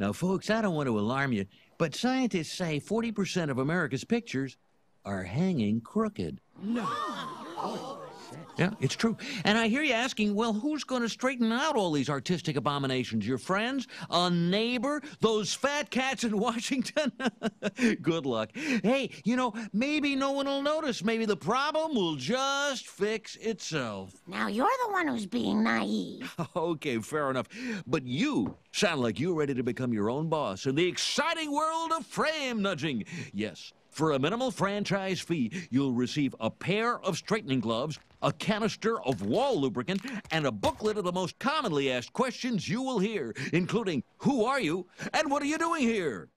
Now, folks, I don't want to alarm you, but scientists say 40% of America's pictures are hanging crooked. No. Yeah, it's true. And I hear you asking, well, who's going to straighten out all these artistic abominations? Your friends? A neighbor? Those fat cats in Washington? Good luck. Hey, maybe no one will notice. Maybe the problem will just fix itself. Now you're the one who's being naive. Okay, fair enough. But you sound like you're ready to become your own boss in the exciting world of frame nudging. Yes. For a minimal franchise fee, you'll receive a pair of straightening gloves, a canister of wall lubricant, and a booklet of the most commonly asked questions you will hear, including, who are you, and what are you doing here?